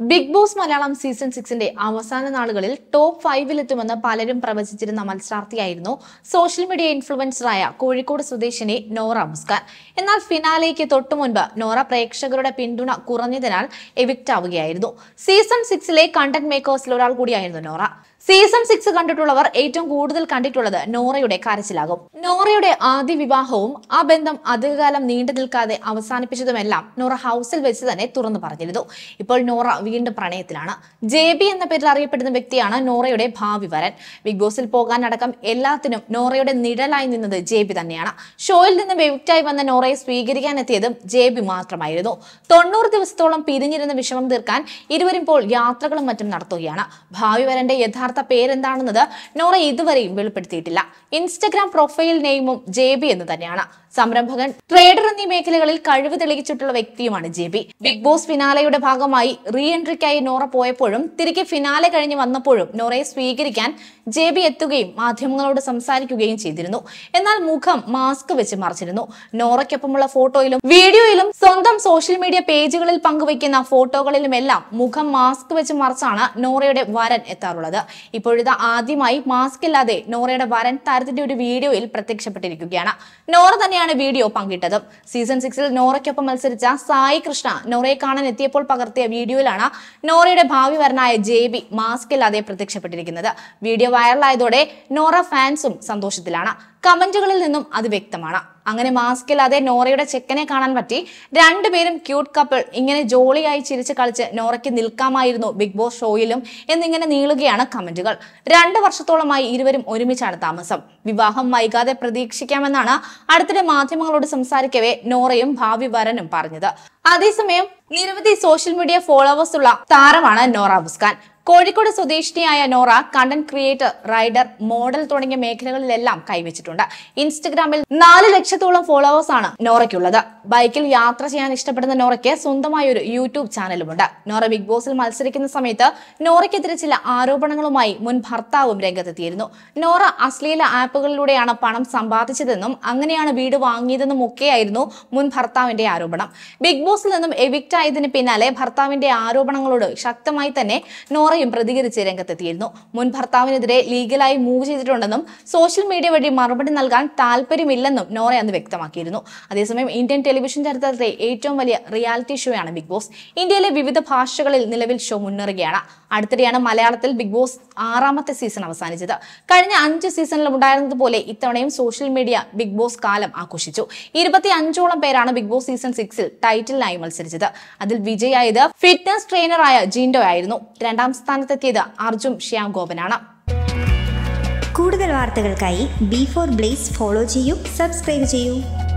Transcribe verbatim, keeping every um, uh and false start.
Big boss Malayalam season സിക്സിന്റെ അവസാന നാളുകളിൽ ടോപ്പ് ഫൈവിലെത്തുമെന്ന് പലരും പ്രവചിച്ചിരുന്ന മത്സരാർത്ഥിയായിരുന്നു സോഷ്യൽ മീഡിയ ഇൻഫ്ലുവൻസറായ കോഴിക്കോട് സ്വദേശിനി നോറ മുസ്കാൻ. എന്നാൽ ഫിനാലേക്ക് തൊട്ടു മുൻപ് നോറ പ്രേക്ഷകരുടെ പിന്തുണ കുറഞ്ഞതിനാൽ എവിക്റ്റ് ആവുകയായിരുന്നു. സീസൺ സിക്സിലെ കണ്ടന്റ് മേക്കേഴ്സിൽ ഒരാൾ കൂടിയായിരുന്നു നോറ. സീസൺ സിക്സ് കണ്ടിട്ടുള്ളവർ ഏറ്റവും കൂടുതൽ കണ്ടിട്ടുള്ളത് നോറയുടെ കരച്ചിലാകും. നോറയുടെ ആദ്യ വിവാഹവും ആ ബന്ധം അധികകാലം നീണ്ടു നിൽക്കാതെ അവസാനിപ്പിച്ചതുമെല്ലാം നോറ ഹൗസിൽ വെച്ച് തന്നെ തുറന്നു പറഞ്ഞിരുന്നു. ഇപ്പോൾ നോറ വീണ്ടും പ്രണയത്തിലാണ്. ജെ ബി എന്ന പേരിൽ അറിയപ്പെടുന്ന വ്യക്തിയാണ് നോറയുടെ ഭാവി വരൻ. ബിഗ് ബോസിൽ പോകാനടക്കം എല്ലാത്തിനും നോറയുടെ നിഴലായി നിന്നത് ജെ ബി തന്നെയാണ്. ഷോയിൽ നിന്നും എവിക്റ്റായി വന്ന നോറയെ സ്വീകരിക്കാനെത്തിയതും ജെ ബി മാത്രമായിരുന്നു. തൊണ്ണൂറ് ദിവസത്തോളം പിരിഞ്ഞിരുന്ന വിഷമം തീർക്കാൻ ഇരുവരും ഇപ്പോൾ യാത്രകളും മറ്റും നടത്തുകയാണ്. ഭാവി വരന്റെ യഥാർത്ഥ പേരെന്താണെന്നത് നോറ ഇതുവരെയും വെളിപ്പെടുത്തിയിട്ടില്ല. ഇൻസ്റ്റഗ്രാം പ്രൊഫൈൽ നെയിമും ജെ ബി എന്ന് തന്നെയാണ്. സംരംഭകൻ, ട്രേഡർ എന്നീ മേഖലകളിൽ കഴിവ് തെളിയിച്ചിട്ടുള്ള വ്യക്തിയുമാണ് ജെ ബി. ബിഗ് ബോസ് ഫിനാലയുടെ ഭാഗമായി റീ എൻട്രിക്കായി നോറ പോയപ്പോഴും തിരികെ ഫിനാലെ കഴിഞ്ഞ് വന്നപ്പോഴും നോറയെ സ്വീകരിക്കാൻ ജെ ബി എത്തുകയും മാധ്യമങ്ങളോട് സംസാരിക്കുകയും ചെയ്തിരുന്നു. എന്നാൽ മുഖം മാസ്ക് വെച്ച് മറച്ചിരുന്നു. നോറയ്ക്കൊപ്പമുള്ള ഫോട്ടോയിലും വീഡിയോയിലും സ്വന്തം സോഷ്യൽ മീഡിയ പേജുകളിൽ പങ്കുവയ്ക്കുന്ന ഫോട്ടോകളിലുമെല്ലാം മുഖം മാസ്ക് വെച്ച് മറച്ചാണ് നോറയുടെ വരൻ എത്താറുള്ളത്. ഇപ്പോഴിത് ആദ്യമായി മാസ്ക് ഇല്ലാതെ നോറയുടെ വരൻ താരത്തിന്റെ ഒരു വീഡിയോയിൽ പ്രത്യക്ഷപ്പെട്ടിരിക്കുകയാണ്. നോറ തന്നെയാണ് വീഡിയോ പങ്കിട്ടതും. സീസൺ സിക്സിൽ നോറയ്ക്കൊപ്പം മത്സരിച്ച സായി കൃഷ്ണ നോറയെ കാണാൻ എത്തിയപ്പോൾ പകർത്തിയ വീഡിയോയിലാണ് നോറയുടെ ഭാവി വരനായ ജെ ബി മാസ്ക് ഇല്ലാതെ പ്രത്യക്ഷപ്പെട്ടിരിക്കുന്നത്. വീഡിയോ വൈറലായതോടെ നോറ ഫാൻസും സന്തോഷത്തിലാണ്. കമന്റുകളിൽ നിന്നും അത് വ്യക്തമാണ്. അങ്ങനെ മാസ്ക് ഇല്ലാതെ നോറയുടെ ചെക്കനെ കാണാൻ പറ്റി. രണ്ടുപേരും ക്യൂട്ട് കപ്പിൾ, ഇങ്ങനെ ജോളിയായി ചിരിച്ച് കളിച്ച് നോറയ്ക്ക് നിൽക്കാമായിരുന്നു ബിഗ് ബോസ് ഷോയിലും എന്നിങ്ങനെ നീളുകയാണ് കമന്റുകൾ. രണ്ട് വർഷത്തോളമായി ഇരുവരും ഒരുമിച്ചാണ് താമസം. വിവാഹം വൈകാതെ പ്രതീക്ഷിക്കാമെന്നാണ് അടുത്തിടെ മാധ്യമങ്ങളോട് സംസാരിക്കവേ നോറയും ഭാവി വരനും പറഞ്ഞത്. അതേസമയം നിരവധി സോഷ്യൽ മീഡിയ ഫോളോവേഴ്സ് ഉള്ള താരമാണ് നോറ മുസ്കാൻ. കോഴിക്കോട് സ്വദേശിനിയായ Nora content creator, rider, model തുടങ്ങിയ മേഖലകളിലെല്ലാം കൈവച്ചിട്ടുണ്ട്. ഇൻസ്റ്റഗ്രാമിൽ നാല് ലക്ഷത്തോളം ഫോളോവേഴ്സ് ആണ് നോറയ്ക്കുള്ളത്. ബൈക്കിൽ യാത്ര ചെയ്യാൻ ഇഷ്ടപ്പെടുന്ന നോറയ്ക്ക് സ്വന്തമായ ഒരു യൂട്യൂബ് ചാനലുമുണ്ട്. നോറ ബിഗ് ബോസിൽ മത്സരിക്കുന്ന സമയത്ത് നോറയ്ക്കെതിരെ ചില ആരോപണങ്ങളുമായി മുൻ ഭർത്താവും രംഗത്തെത്തിയിരുന്നു. നോറ അശ്ലീല ആപ്പുകളിലൂടെയാണ് പണം സമ്പാദിച്ചതെന്നും അങ്ങനെയാണ് വീട് വാങ്ങിയതെന്നും ഒക്കെയായിരുന്നു മുൻ ഭർത്താവിന്റെ ആരോപണം. ബിഗ് ബോസിൽ നിന്നും എവിക്റ്റ് ആയതിന് പിന്നാലെ ഭർത്താവിന്റെ ആരോപണങ്ങളോട് ശക്തമായി തന്നെ നോറ പ്രതികരിച്ച് രംഗത്തെത്തിയിരുന്നു. മുൻ ഭർത്താവിനെതിരെ ലീഗലായി മൂവ് ചെയ്തിട്ടുണ്ടെന്നും സോഷ്യൽ മീഡിയ വഴി മറുപടി നൽകാൻ താല്പര്യമില്ലെന്നും നോറ അന്ന് വ്യക്തമാക്കിയിരുന്നു. അതേസമയം ഇന്ത്യൻ ടെലിവിഷൻ ചരിത്രത്തിലെ ഏറ്റവും വലിയ റിയാലിറ്റി ഷോയാണ് ബിഗ് ബോസ്. ഇന്ത്യയിലെ വിവിധ ഭാഷകളിൽ നിലവിൽ ഷോ മുന്നേറുകയാണ്. അടുത്തിടെയാണ് മലയാളത്തിൽ ബിഗ് ബോസ് ആറാമത്തെ സീസൺ അവസാനിച്ചത്. കഴിഞ്ഞ അഞ്ച് സീസണിലും ഉണ്ടായിരുന്നതുപോലെ ഇത്തവണയും സോഷ്യൽ മീഡിയ ബിഗ് ബോസ് കാലം ആഘോഷിച്ചു. ഇരുപത്തി അഞ്ചോളം പേരാണ് ബിഗ് ബോസ് സീസൺ സിക്സിൽ ടൈറ്റിലിനായി മത്സരിച്ചത്. അതിൽ വിജയായത് ഫിറ്റ്നസ് ട്രെയിനറായ ജിൻഡോ ആയിരുന്നു. രണ്ടാം സ്ഥാനത്തെത്തിയത് അർജുൻ ശ്യാം ഗോപനാണ്. കൂടുതൽ വാർത്തകൾക്കായി ബി ഫോർ ബ്ലേസ് ഫോളോ ചെയ്യൂ, സബ്സ്ക്രൈബ് ചെയ്യൂ.